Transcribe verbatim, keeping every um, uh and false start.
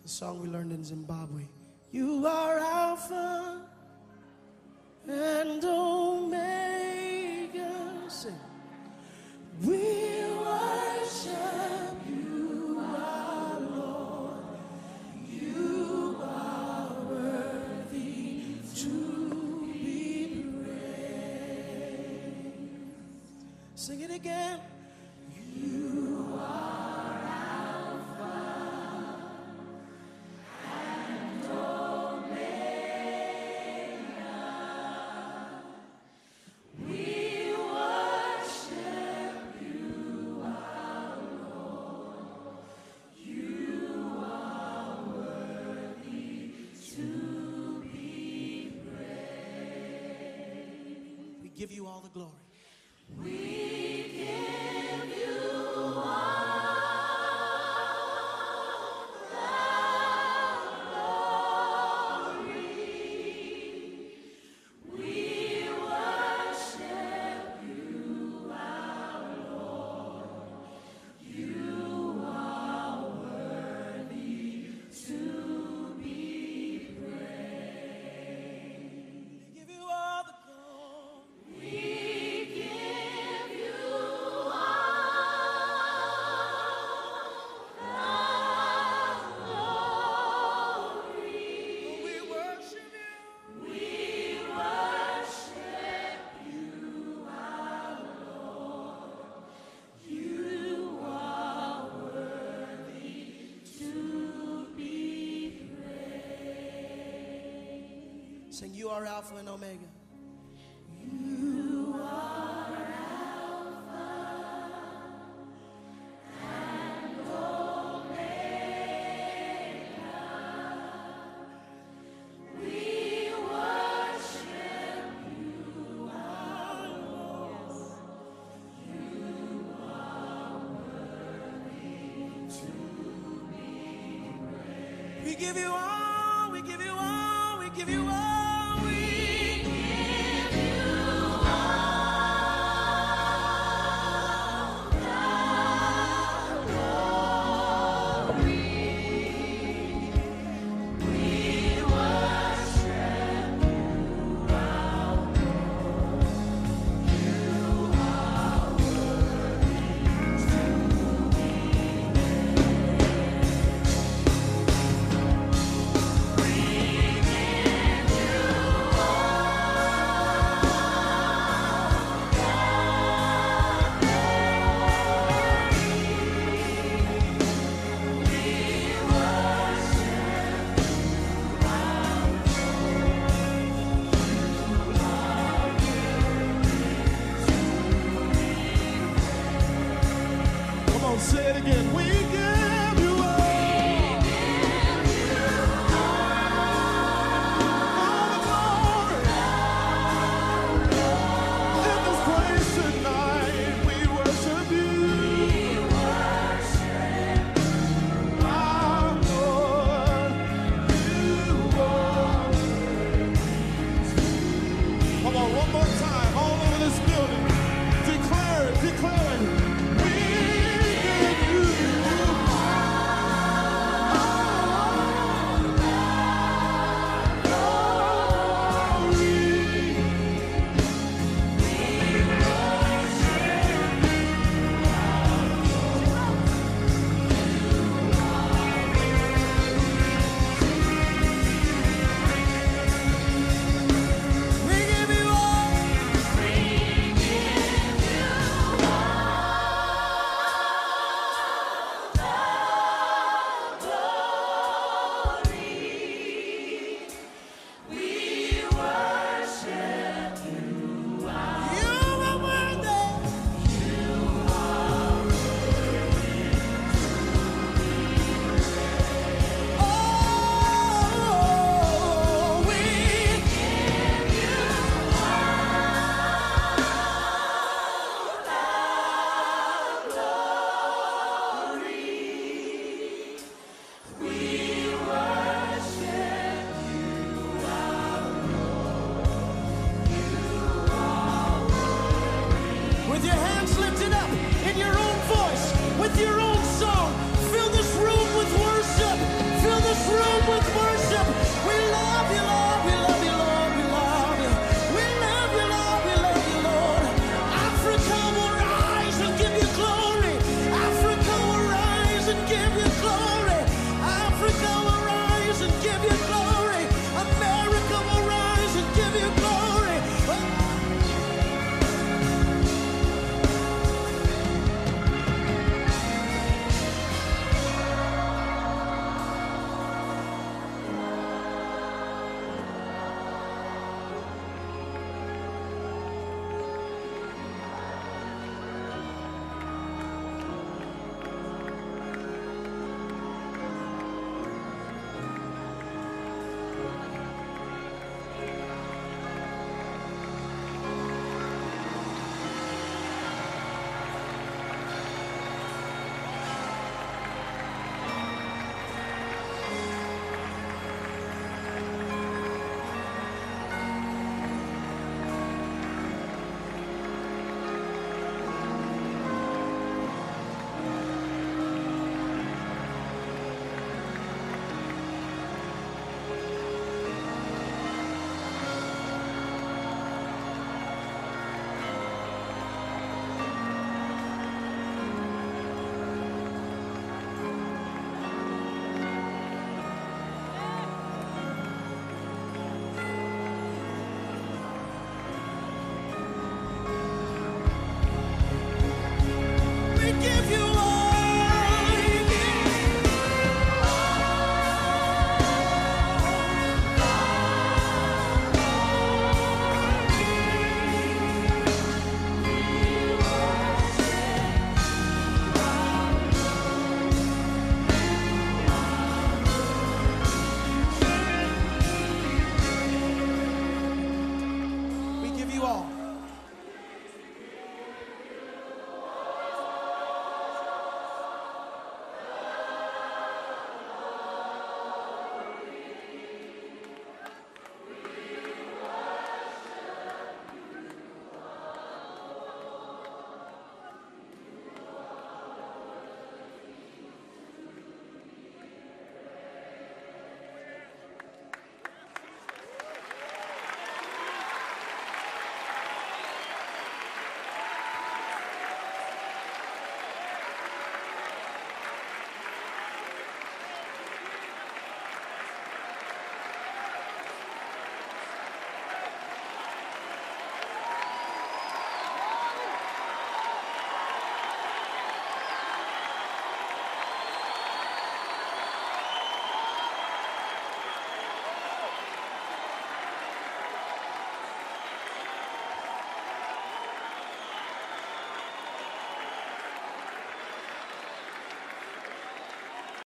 The song we learned in Zimbabwe. You are Alpha and Omega. Sing. We worship you, our Lord. You are worthy to be praised. Sing it again. You are Alpha and Omega. We worship you, our Lord. You are worthy to be praised. We give you all the glory. We give you all the glory. We worship you, our Lord. You are worthy to be praised. We give you all the glory. We give you we worship you. We worship you, our Lord. You are worthy to be praised. Sing, you are Alpha and Omega. You are Alpha and Omega. We worship you, our Lord. You are worthy to be praised. We give you all, we give you all, we give you all, we give you all the glory. We worship you, our Lord. You are worthy to be praised. We give you Come on, say it again. We